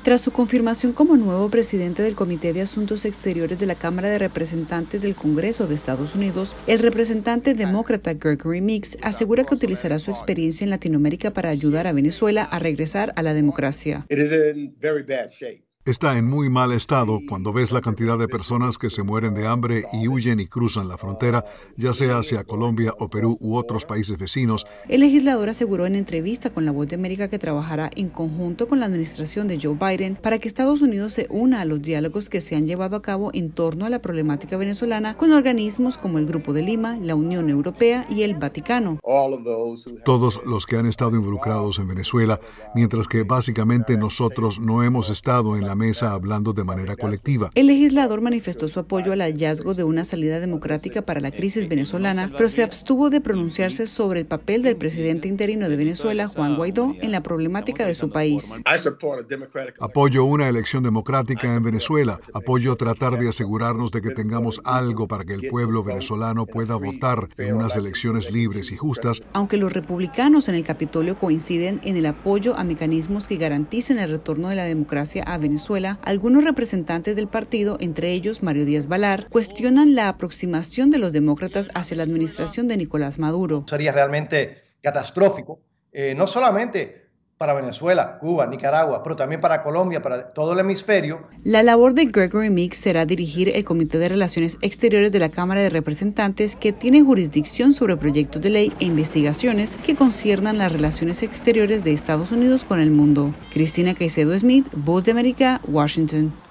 Tras su confirmación como nuevo presidente del Comité de Asuntos Exteriores de la Cámara de Representantes del Congreso de Estados Unidos, el representante demócrata Gregory Meeks asegura que utilizará su experiencia en Latinoamérica para ayudar a Venezuela a regresar a la democracia. Está en muy mal estado cuando ves la cantidad de personas que se mueren de hambre y huyen y cruzan la frontera, ya sea hacia Colombia o Perú u otros países vecinos. El legislador aseguró en entrevista con La Voz de América que trabajará en conjunto con la administración de Joe Biden para que Estados Unidos se una a los diálogos que se han llevado a cabo en torno a la problemática venezolana con organismos como el Grupo de Lima, la Unión Europea y el Vaticano. Todos los que han estado involucrados en Venezuela, mientras que básicamente nosotros no hemos estado en la mesa hablando de manera colectiva. El legislador manifestó su apoyo al hallazgo de una salida democrática para la crisis venezolana, pero se abstuvo de pronunciarse sobre el papel del presidente interino de Venezuela, Juan Guaidó, en la problemática de su país. Apoyo una elección democrática en Venezuela. Apoyo tratar de asegurarnos de que tengamos algo para que el pueblo venezolano pueda votar en unas elecciones libres y justas. Aunque los republicanos en el Capitolio coinciden en el apoyo a mecanismos que garanticen el retorno de la democracia a Venezuela, algunos representantes del partido, entre ellos Mario Díaz-Balart, cuestionan la aproximación de los demócratas hacia la administración de Nicolás Maduro. Sería realmente catastrófico, no solamente para Venezuela, Cuba, Nicaragua, pero también para Colombia, para todo el hemisferio. La labor de Gregory Meeks será dirigir el Comité de Relaciones Exteriores de la Cámara de Representantes, que tiene jurisdicción sobre proyectos de ley e investigaciones que conciernan las relaciones exteriores de Estados Unidos con el mundo. Cristina Caicedo Smith, Voz de América, Washington.